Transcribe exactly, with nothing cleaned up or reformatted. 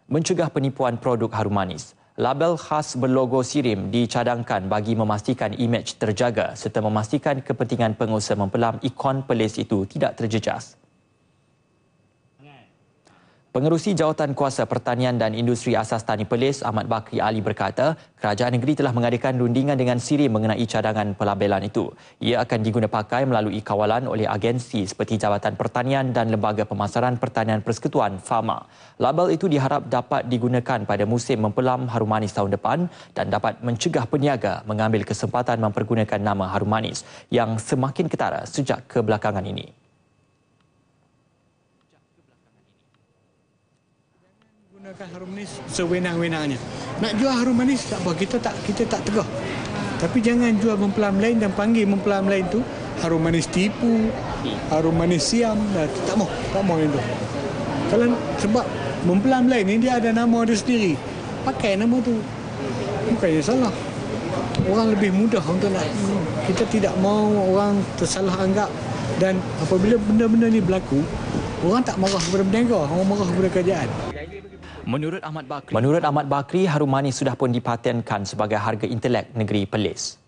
Mencegah penipuan produk harum manis. Label khas berlogo Sirim dicadangkan bagi memastikan imej terjaga serta memastikan kepentingan pengusaha mempelam ikon pelis itu tidak terjejas. Pengerusi Jawatan Kuasa Pertanian dan Industri Asas Tani Perlis, Ahmad Bakri Ali berkata, kerajaan negeri telah mengadakan rundingan dengan Sirim mengenai cadangan pelabelan itu. Ia akan diguna pakai melalui kawalan oleh agensi seperti Jabatan Pertanian dan Lembaga Pemasaran Pertanian Persekutuan Fama. Label itu diharap dapat digunakan pada musim mempelam harum manis tahun depan dan dapat mencegah peniaga mengambil kesempatan mempergunakan nama harum manis yang semakin ketara sejak kebelakangan ini. Gunakan harum manis sewenang-wenangnya. Nak jual harum manis tak apa, kita tak kita tak tegah. Tapi jangan jual mempelai lain dan panggil mempelai lain tu harum manis tipu, harum manis siam, dah tak mau, tak mau itu. Kalau sebab mempelai lain ni dia ada nama dia sendiri. Pakai nama tu. Bukannya salah. Orang lebih mudah untuk nak, kita tidak mau orang tersalah anggap, dan apabila benda-benda ni berlaku, orang tak marah kepada peniaga, orang marah kepada kerajaan. Menurut Ahmad Bakri, Menurut Ahmad Bakri, harum manis sudah pun dipatenkan sebagai harga intelek negeri Perlis.